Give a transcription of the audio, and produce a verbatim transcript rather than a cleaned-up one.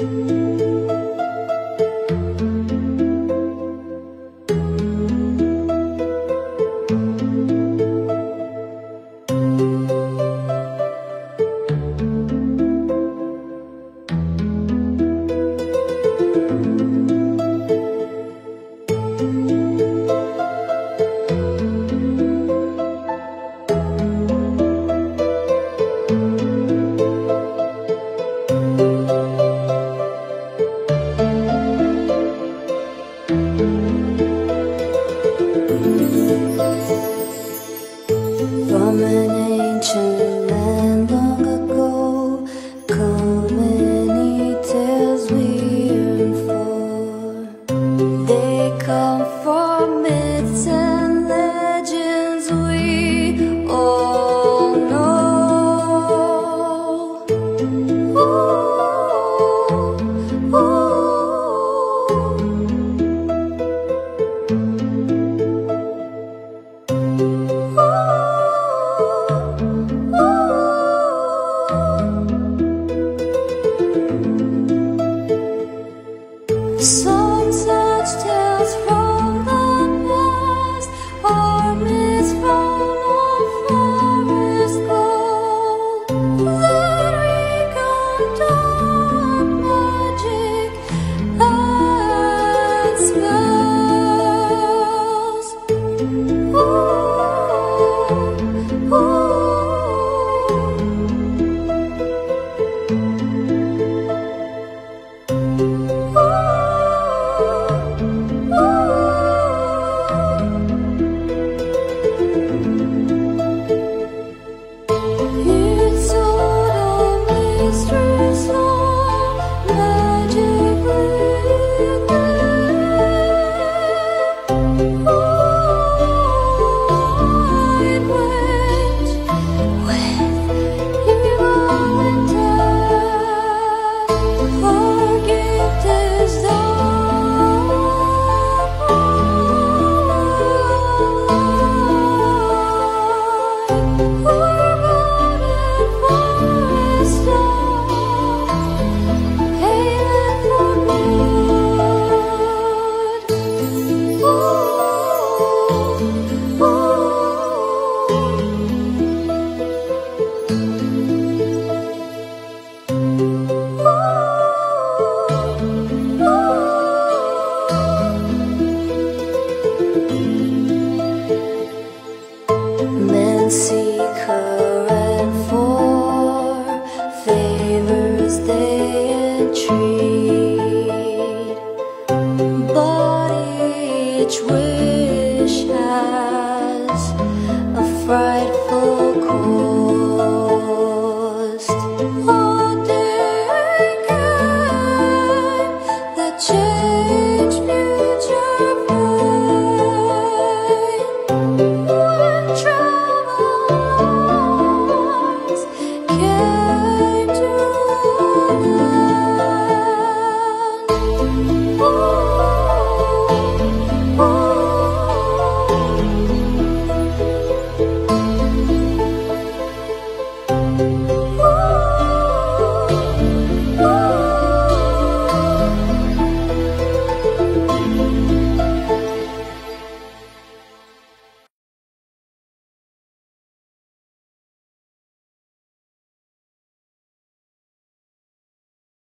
From an ancient land long ago, come many tales we yearn for. They come from myths and legends we all know. Ooh, ooh. Some such tales from the past are myths from a forest gold that recount dark magic and spells. Ooh, ooh. Men seek her and for favors they entreat, but each wish has a frightful cost.